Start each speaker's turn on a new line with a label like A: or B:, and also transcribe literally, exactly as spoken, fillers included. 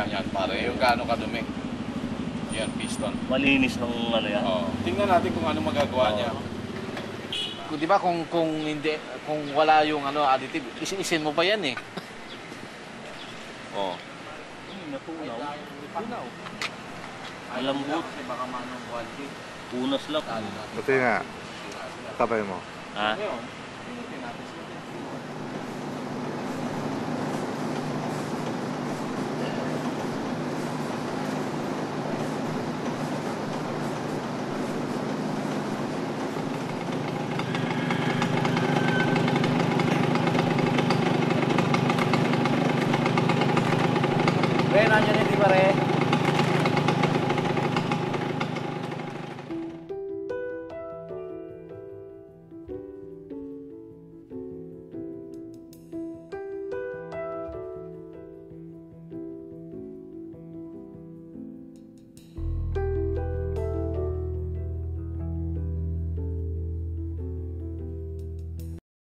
A: Yan, pare. Yung gaano kadumi. Yan, piston.
B: Malinis ng ano yan.
A: Oo. Tingnan natin kung ano magagawa
B: Oo.
A: niya.
C: Kung di ba kung kung hindi kung wala yung ano additive, isin-isin mo pa yan eh.
B: Oo. Hmm, natunaw.
C: Tunaw.
B: Malambot.
C: Kasi baka manong quality.
B: Punas lang.
D: Buti nga. Tabay mo.
B: Ha?
C: Ngayon, tingnan natin sila. Pre, nandiyan yun, di ba, re?